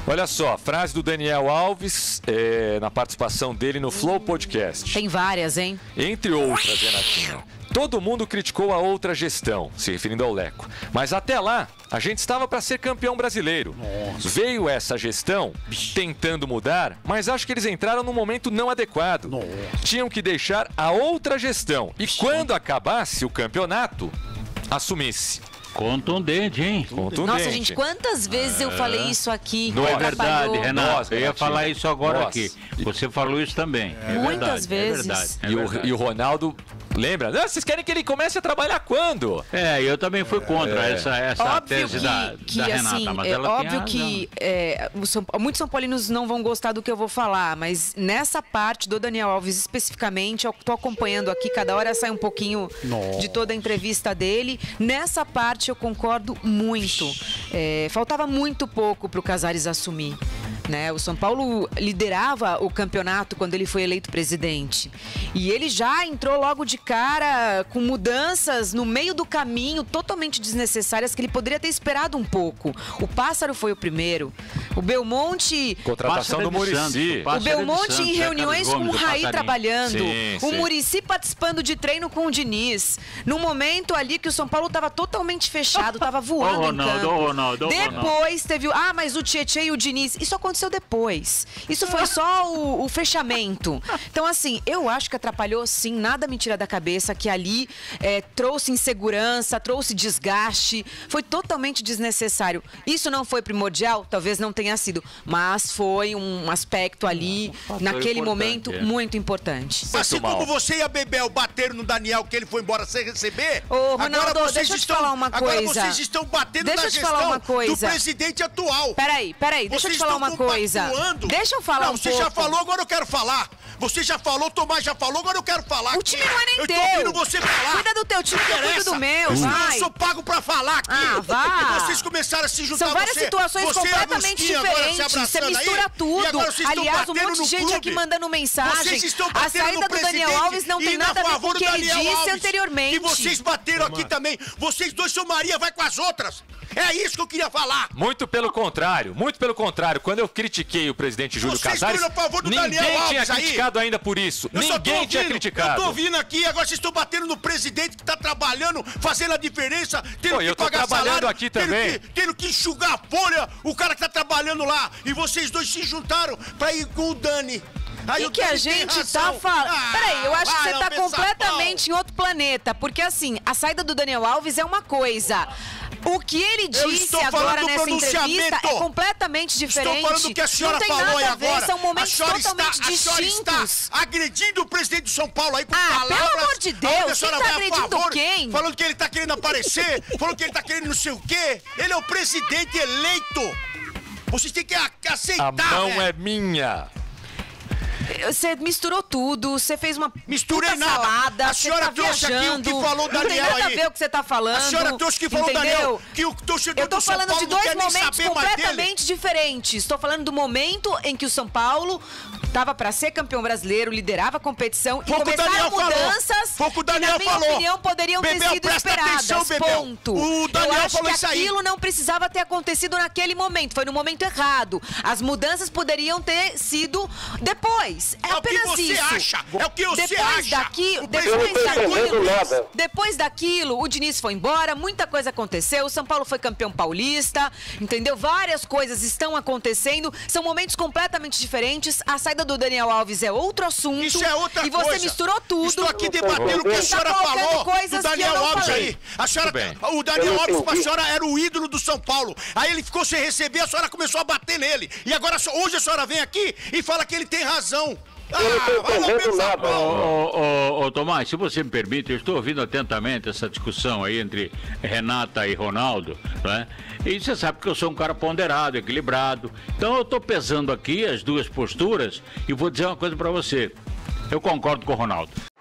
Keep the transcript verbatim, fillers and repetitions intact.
Olha só, frase do Daniel Alves é, na participação dele no Flow Podcast. Tem várias, hein? Entre outras, Renatinha. Todo mundo criticou a outra gestão, se referindo ao Leco. Mas até lá, a gente estava para ser campeão brasileiro. Nossa. Veio essa gestão tentando mudar, mas acho que eles entraram num momento não adequado. Nossa. Tinham que deixar a outra gestão. E quando acabasse o campeonato, assumisse. Contundente, hein? Contundente. Nossa, gente, quantas vezes eu falei isso aqui? Não é verdade, Renato. Nossa, eu ia falar isso agora Nossa. aqui. Você falou isso também. É Muitas verdade, vezes. É verdade, é E, o, verdade. e o Ronaldo, lembra? Não, vocês querem que ele comece a trabalhar quando? É, eu também fui contra É. essa, essa Óbvio tese que, da, que, da assim, Renata, mas é ela óbvio tem que é, o São, muitos São Paulinos não vão gostar do que eu vou falar, mas nessa parte do Daniel Alves especificamente, eu tô acompanhando aqui, cada hora sai um pouquinho Nossa. de toda a entrevista dele. Nessa parte eu concordo muito. É, faltava muito pouco para o Casares assumir. Né? O São Paulo liderava o campeonato quando ele foi eleito presidente. E ele já entrou logo de cara com mudanças no meio do caminho totalmente desnecessárias que ele poderia ter esperado um pouco. O Pássaro foi o primeiro. O Belmonte... Contratação do Muricy. O Belmonte em reuniões com o Raí trabalhando. Sim, o sim. Muricy participando de treino com o Diniz. No momento ali que o São Paulo estava totalmente fechado, estava voando Ô, Ronaldo, em campo. ô, Ronaldo, ô, Depois teve... Ah, mas o Tietchan e o Diniz... Isso aconteceu depois. Isso foi só o, o fechamento. Então, assim, eu acho que atrapalhou, sim, nada me tira da cabeça, que ali é, trouxe insegurança, trouxe desgaste, foi totalmente desnecessário. Isso não foi primordial? Talvez não tenha sido, mas foi um aspecto ali, um naquele importante, momento, é. muito importante. Assim mal. como você e a Bebel bateram no Daniel que ele foi embora sem receber, Ô, Ronaldo, agora vocês deixa eu te estão, falar uma agora coisa. vocês estão batendo Deixa na eu te gestão falar uma coisa. do presidente atual. Peraí, peraí, deixa Vocês eu te falar estão uma coisa. compactuando. Deixa eu falar não, um você pouco. já falou, agora eu quero falar. Você já falou, Tomás já falou, agora eu quero falar. O time não é nem eu teu. tô ouvindo você falar. Cuida do teu time, que eu cuido do meu, Eu vai. sou pago pra falar aqui. Ah, vá. E vocês começaram a se juntar. São várias você, situações você completamente e a Agostinho agora se diferentes. Você abraçando mistura aí, tudo. e agora vocês estão Aliás, um batendo monte de no gente clube. aqui mandando mensagem. Vocês estão A batendo saída no do Daniel presidente Alves não tem e nada a na ver com o favor que do ele Daniel disse Alves, anteriormente. E vocês bateram aqui também. Vocês dois são Maria, vai com as outras. É isso que eu queria falar. Muito pelo contrário, muito pelo contrário. Quando eu critiquei o presidente Júlio Vocês Casares, foram a favor do ninguém Daniel tinha Alves aí. criticado ainda por isso. Eu só tô Ninguém tinha ouvindo, criticado. Eu tô vindo aqui, agora vocês estão batendo no presidente que tá trabalhando, fazendo a diferença, tendo Pô, que eu tô pagar trabalhando salário, aqui tendo também. Que, tendo que enxugar a folha, o cara que tá trabalhando lá. E vocês dois se juntaram pra ir com o Dani. Aí E o que a Dani tem gente tá razão. falando. Ah, Peraí, eu acho que vai, você tá Alves completamente em outro planeta. Porque assim, a saída do Daniel Alves é uma coisa. O que ele Eu disse estou falando agora do nessa entrevista pronunciamento. é completamente diferente. Estou falando do que a senhora não tem falou nada aí a ver, agora. são momentos a senhora totalmente está, a senhora distintos. está agredindo o presidente de São Paulo aí com Ah, palavras. pelo amor de Deus, aonde a quem senhora tá vai a agredindo favor, quem? Falando que ele tá querendo aparecer, falando que ele tá querendo não sei o quê. Ele é o presidente eleito. Vocês têm que a- aceitar, A mão velho. é minha. Você misturou tudo, você fez uma Misturei puta nada. salada, A você senhora tá trouxe aqui o viajando, que falou o não tem Daniel nada aí. a ver o que você tá falando. A senhora trouxe que falou o entendeu? Daniel, que o torcedor Eu tô do São falando Paulo de não dois quer nem momentos saber mais dele. completamente diferentes. Estou falando do momento em que o São Paulo estava para ser campeão brasileiro, liderava a competição e Foi o que o começaram Daniel falou. mudanças Foi o que o que, Daniel na minha falou. opinião, poderiam Bebel, ter sido presta esperadas. atenção, Bebel. Ponto. O Daniel Eu acho falou que isso aí. aquilo não precisava ter acontecido naquele momento. Foi no momento errado. As mudanças poderiam ter sido depois. É, É o que apenas você isso. acha. É o que você depois acha. Daqui, O depois presidente- daquilo, depois daquilo, o Diniz foi embora, muita coisa aconteceu, o São Paulo foi campeão paulista, entendeu? Várias coisas estão acontecendo, são momentos completamente diferentes. A saída do Daniel Alves é outro assunto. Isso é outra e você coisa. misturou tudo. Estou aqui debatendo o que a Tá senhora colocando falou coisas do que eu Daniel não Alves falei. aí. A senhora, Tudo bem. o Daniel Alves pra senhora era o ídolo do São Paulo. Aí ele ficou sem receber, a senhora começou a bater nele. E agora, hoje a senhora vem aqui e fala que ele tem razão. Ah, vai lá pensar, Ô, ô, ô, ô, Tomás, se você me permite, eu estou ouvindo atentamente essa discussão aí entre Renata e Ronaldo, né? E você sabe que eu sou um cara ponderado, equilibrado. Então eu estou pesando aqui as duas posturas e vou dizer uma coisa para você. Eu concordo com o Ronaldo.